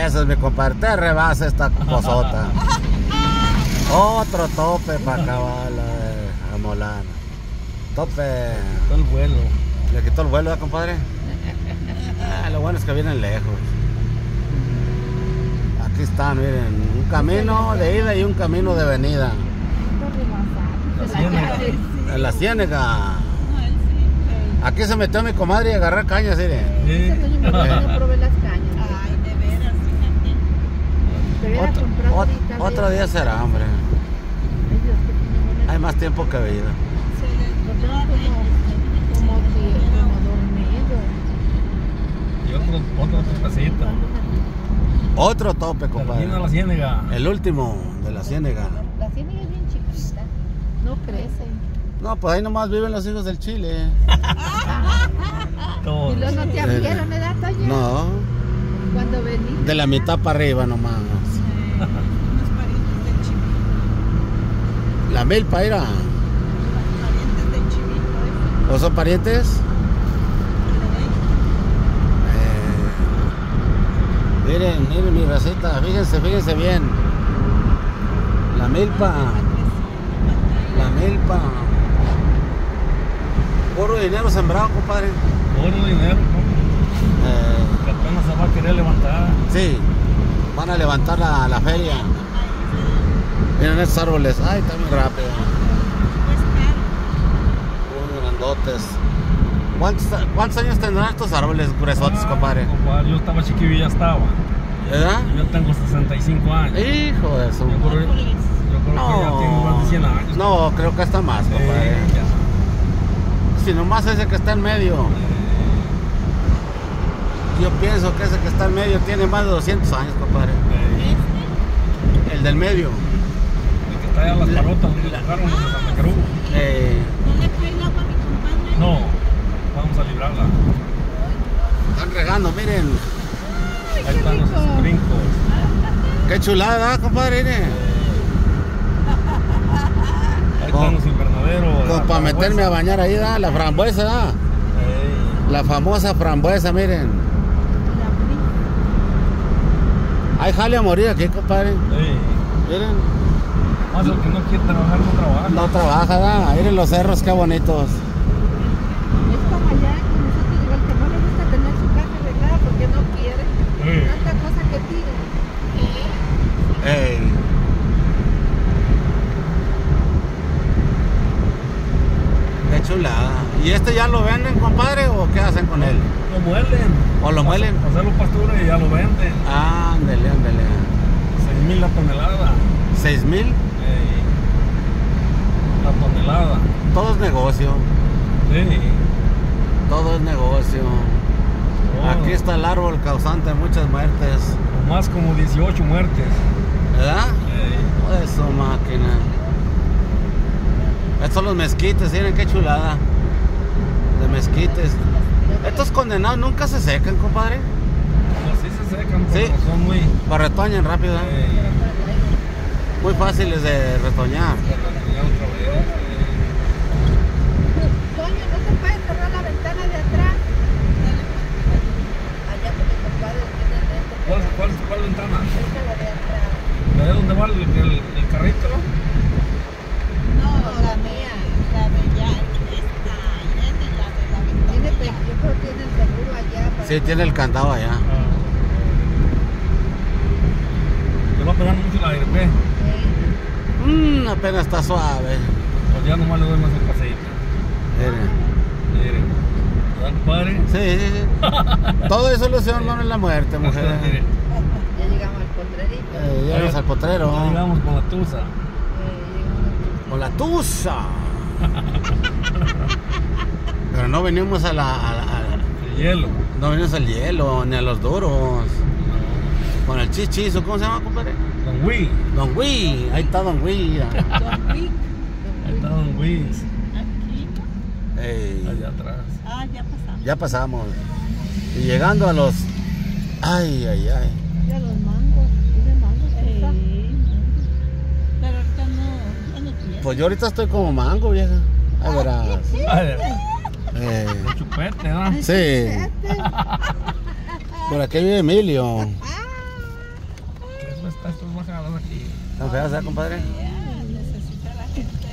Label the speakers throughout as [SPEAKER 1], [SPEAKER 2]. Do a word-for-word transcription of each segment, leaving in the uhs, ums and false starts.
[SPEAKER 1] pesos, mi compadre. Te rebasa esta cosota. Otro tope para acabar a Molano. Tope.
[SPEAKER 2] Todo el vuelo.
[SPEAKER 1] ¿Le quitó el vuelo, ¿eh, compadre? Ah, lo bueno es que vienen lejos. Aquí están, miren. Un camino de ida y un camino de venida.
[SPEAKER 2] La Ciénega.
[SPEAKER 1] En la Ciénega. Aquí se metió mi comadre y agarrar cañas, miren.
[SPEAKER 2] Sí.
[SPEAKER 3] No probé las cañas.
[SPEAKER 4] Ay, de veras, fíjate.
[SPEAKER 3] Pero hubiera
[SPEAKER 1] Otro,
[SPEAKER 3] comprado
[SPEAKER 1] ot-
[SPEAKER 3] ahorita,
[SPEAKER 1] otro
[SPEAKER 3] ¿verdad?
[SPEAKER 1] día será, hombre.
[SPEAKER 3] Ay, Dios, que tiene buenas-
[SPEAKER 1] Hay más tiempo que vida.
[SPEAKER 4] Se les
[SPEAKER 3] Lo tengo
[SPEAKER 4] no,
[SPEAKER 3] como, como, que- como dormido.
[SPEAKER 2] Y otro, otro topecito.
[SPEAKER 1] Otro tope, compadre.
[SPEAKER 2] Termina la Ciénega.
[SPEAKER 1] El último de la Ciénega.
[SPEAKER 3] La ciénaga es bien chiquita. No crece.
[SPEAKER 1] No, pues ahí nomás viven los hijos del Chile.
[SPEAKER 2] Todos.
[SPEAKER 3] Y luego no te abrieron, ¿verdad, Toño?
[SPEAKER 1] No,
[SPEAKER 3] Cuando veniste.
[SPEAKER 1] de la mitad para arriba nomás.
[SPEAKER 4] unos parientes del Chivito.
[SPEAKER 1] La milpa era.
[SPEAKER 4] Los parientes del Chivito.
[SPEAKER 1] ¿O son parientes? Eh, miren, miren mi racita, fíjense, fíjense bien. La milpa, la milpa. Puro dinero sembrado, compadre.
[SPEAKER 2] Puro dinero, ¿no?
[SPEAKER 1] Eh,
[SPEAKER 2] Que apenas se va a querer levantar.
[SPEAKER 1] sí, van a levantar la, la feria. Miren estos árboles, ay, está muy rápido. Unos grandotes. ¿Cuántos, ¿Cuántos años tendrán estos árboles gruesotes,
[SPEAKER 2] Ah,
[SPEAKER 1] compadre?
[SPEAKER 2] compadre, yo estaba chiquillo y ya estaba.
[SPEAKER 1] ¿Verdad?
[SPEAKER 2] Yo tengo sesenta y cinco años.
[SPEAKER 1] Hijo de su...
[SPEAKER 2] Yo creo, yo creo que ya tengo más de cien años.
[SPEAKER 1] No, creo que está más,
[SPEAKER 2] Sí,
[SPEAKER 1] compadre.
[SPEAKER 2] ya.
[SPEAKER 1] Si nomás ese que está en medio. Yo pienso que ese que está en medio tiene más de doscientos años, compadre.
[SPEAKER 2] Eh,
[SPEAKER 1] El del medio.
[SPEAKER 2] El que está allá en las parotas donde lo dejaron los de Santa Cruz.
[SPEAKER 1] Eh,
[SPEAKER 4] ¿No le trae el agua a mi compadre?
[SPEAKER 2] No, vamos a librarla.
[SPEAKER 1] están regando, miren.
[SPEAKER 2] Ahí están los brincos.
[SPEAKER 1] Qué chulada, compadre. Miren.
[SPEAKER 2] Ahí
[SPEAKER 1] Con-
[SPEAKER 2] están los invernaderos.
[SPEAKER 1] Como
[SPEAKER 2] la
[SPEAKER 1] para meterme a
[SPEAKER 2] frambuesa.
[SPEAKER 1] bañar ahí, ¿da? La frambuesa, ¿da?
[SPEAKER 2] Ey,
[SPEAKER 1] La famosa frambuesa, miren. Hay jale a morir aquí, compadre.
[SPEAKER 2] ey.
[SPEAKER 1] Miren.
[SPEAKER 2] Más el que no quiere trabajar, no trabaja.
[SPEAKER 1] No trabaja, ¿da? Miren los cerros, qué bonitos.
[SPEAKER 3] Es como allá con nosotros, digo, el que no le gusta tener su casa arreglada porque no quiere.
[SPEAKER 2] Sí.
[SPEAKER 3] Tanta cosa que tira.
[SPEAKER 1] Ey. Qué chulada. ¿Y este ya lo venden, compadre, o qué hacen con él?
[SPEAKER 2] Lo muelen.
[SPEAKER 1] ¿O lo muelen?
[SPEAKER 2] Hacerlo pastura y ya lo venden.
[SPEAKER 1] Ándele, ándele.
[SPEAKER 2] seis mil la tonelada.
[SPEAKER 1] ¿Seis mil?
[SPEAKER 2] Ey. La tonelada.
[SPEAKER 1] Todo es negocio.
[SPEAKER 2] Sí.
[SPEAKER 1] Todo es negocio.
[SPEAKER 2] Oh,
[SPEAKER 1] Aquí está el árbol causante de muchas muertes.
[SPEAKER 2] Más como dieciocho muertes.
[SPEAKER 1] ¿Verdad?
[SPEAKER 2] Ey.
[SPEAKER 1] Eso, máquina. Estos son los mezquites, miren qué chulada. De mezquites. Estos condenados nunca se secan, compadre.
[SPEAKER 2] Pues sí se secan, pero
[SPEAKER 1] Sí.
[SPEAKER 2] son muy...
[SPEAKER 1] Para retoñan rápido, ¿eh?
[SPEAKER 2] Ey.
[SPEAKER 1] Muy fáciles de retoñar.
[SPEAKER 2] Ya otra vez.
[SPEAKER 3] Toño, ¿no se puede cerrar la ventana de atrás? Allá con mi compadre tiene dentro.
[SPEAKER 2] ¿Cuál, cuál, cuál ventana?
[SPEAKER 3] Esta la de atrás.
[SPEAKER 2] ¿De dónde va el, el, el carrito?
[SPEAKER 4] No, la mía. La de ya, esta, Irene, la de la
[SPEAKER 3] Tiene,
[SPEAKER 4] Victoria.
[SPEAKER 3] yo creo que tiene el seguro allá. para-
[SPEAKER 1] Sí, tiene el candado allá.
[SPEAKER 2] Ah. Le va pegando mucho el aire, ¿qué?
[SPEAKER 3] Sí.
[SPEAKER 1] Mmm, apenas está suave.
[SPEAKER 2] Pues ya nomás le doy más el paseíto.
[SPEAKER 1] Miren.
[SPEAKER 2] Miren. ¿Verdad, compadre?
[SPEAKER 1] Sí, sí, sí. Todo es solución, no es la muerte, mujer.
[SPEAKER 2] Miren.
[SPEAKER 3] Ya llegamos al potrerito.
[SPEAKER 1] Eh, llegamos al potrero.
[SPEAKER 2] Ya llegamos con la tusa.
[SPEAKER 3] Eh,
[SPEAKER 1] Con la tusa. Pero no venimos a la, a la- a la-
[SPEAKER 2] El hielo.
[SPEAKER 1] no venimos al hielo, ni a los duros.
[SPEAKER 2] No.
[SPEAKER 1] Con el chichizo, ¿cómo se llama, compadre?
[SPEAKER 2] Don Wii.
[SPEAKER 1] Don Wii, ahí está Don Wii.
[SPEAKER 4] Don Vic,
[SPEAKER 2] Ahí está Don Wii.
[SPEAKER 4] aquí.
[SPEAKER 1] Ey,
[SPEAKER 2] Allá atrás.
[SPEAKER 4] Ah, ya pasamos.
[SPEAKER 1] ya pasamos. Y llegando a los... Ay, ay, ay.
[SPEAKER 3] Mira los mangos. ¿Tiene mangos? esa?
[SPEAKER 4] Sí. Pero ahorita no, ya no tiene.
[SPEAKER 1] Pues yo ahorita estoy como mango, vieja. Ahí verás.
[SPEAKER 2] Ay,
[SPEAKER 1] Eh,
[SPEAKER 2] el chupete, ¿no?
[SPEAKER 1] sí. Por aquí vive Emilio.
[SPEAKER 2] pues está estos bajadas aquí.
[SPEAKER 1] ¿Están feas, eh, compadre?
[SPEAKER 4] Necesita la gente.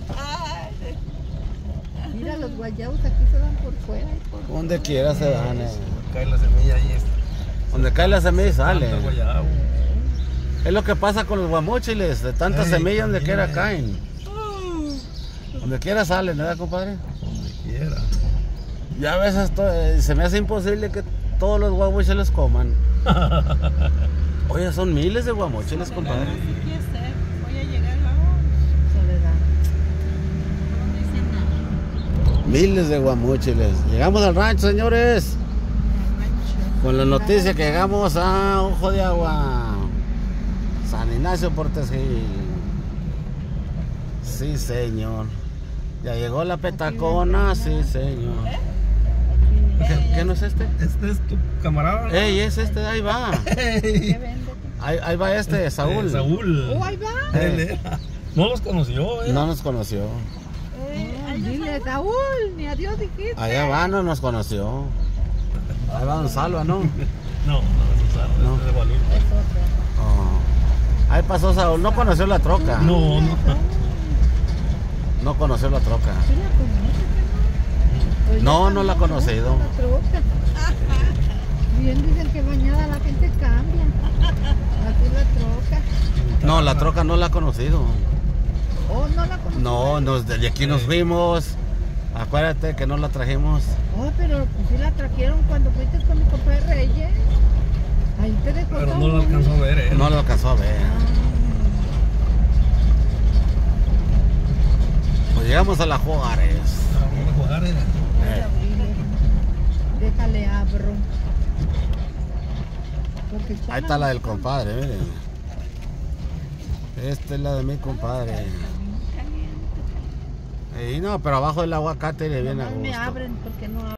[SPEAKER 3] Mira, los guayabos aquí se dan por fuera y por
[SPEAKER 1] Donde quiera se dan, eh.
[SPEAKER 2] Cae la semilla ahí. Es,
[SPEAKER 1] Donde cae la semilla sale.
[SPEAKER 2] tanto guayabo.
[SPEAKER 1] Es lo que pasa con los guamúchiles, de tantas
[SPEAKER 2] Ay,
[SPEAKER 1] semillas donde
[SPEAKER 2] también,
[SPEAKER 1] quiera
[SPEAKER 2] eh.
[SPEAKER 1] caen. Donde quiera salen, ¿verdad, compadre?
[SPEAKER 2] Donde quiera.
[SPEAKER 1] Ya a veces to- eh, se me hace imposible que todos los guamúchiles coman. Oye, son miles de guamúchiles, compadre.
[SPEAKER 4] Así quiere ser. Voy a llegar luego.
[SPEAKER 3] soledad.
[SPEAKER 4] No dicen nada.
[SPEAKER 1] Miles de guamúchiles. Llegamos al rancho, señores. Con la noticia que llegamos a Ojo de Agua, San Ignacio Portes Gil. Sí, señor. Ya llegó la petacona, sí, señor. ¿Qué, qué no es este?
[SPEAKER 2] Este es tu camarada, ¿no?
[SPEAKER 1] Ey, es este, ahí va.
[SPEAKER 4] ¿Qué vende?
[SPEAKER 1] Ahí, ahí va este, Saúl.
[SPEAKER 2] Eh, Saúl.
[SPEAKER 3] Oh, ahí va.
[SPEAKER 2] Él era. No los conoció, eh.
[SPEAKER 1] No nos conoció.
[SPEAKER 4] Eh,
[SPEAKER 3] Oh,
[SPEAKER 4] ahí
[SPEAKER 3] dile,
[SPEAKER 4] está.
[SPEAKER 3] Saúl, ni adiós dijiste.
[SPEAKER 1] Allá va, no nos conoció. Ahí va Don Salva, ¿no?
[SPEAKER 2] No, no, es
[SPEAKER 1] No.
[SPEAKER 2] no. de Guadalupe.
[SPEAKER 3] Es otro.
[SPEAKER 1] Oh. Ahí pasó Saúl, no conoció la troca.
[SPEAKER 2] No, no.
[SPEAKER 1] No conoció la troca.
[SPEAKER 3] ¿Sí la conoces, no? Pues
[SPEAKER 1] No,
[SPEAKER 3] ya
[SPEAKER 1] no la he
[SPEAKER 3] cambió
[SPEAKER 1] conocido.
[SPEAKER 3] la troca. Bien dicen que bañada la gente cambia. Así la troca.
[SPEAKER 1] No, la troca no la ha conocido.
[SPEAKER 3] Oh, no la conoces.
[SPEAKER 1] No, nos, de aquí nos fuimos. Acuérdate que no la trajimos.
[SPEAKER 3] Oh, pero pues sí la trajeron cuando fuiste con mi compa de Reyes. Ahí te dejó
[SPEAKER 2] Pero
[SPEAKER 3] todo
[SPEAKER 2] no lo
[SPEAKER 3] uno.
[SPEAKER 2] alcanzó a ver, eh.
[SPEAKER 1] No la alcanzó a ver. Pues llegamos a la Juárez.
[SPEAKER 2] Vamos a jugar, eh.
[SPEAKER 1] Eh,
[SPEAKER 3] Déjale abro. Porque
[SPEAKER 1] ahí
[SPEAKER 3] Chana
[SPEAKER 1] está la
[SPEAKER 3] no
[SPEAKER 1] del compadre, miren. Esta es la de mi compadre. Y no, pero abajo del aguacate le viene a
[SPEAKER 3] nomás me
[SPEAKER 1] gusto.
[SPEAKER 3] abren porque no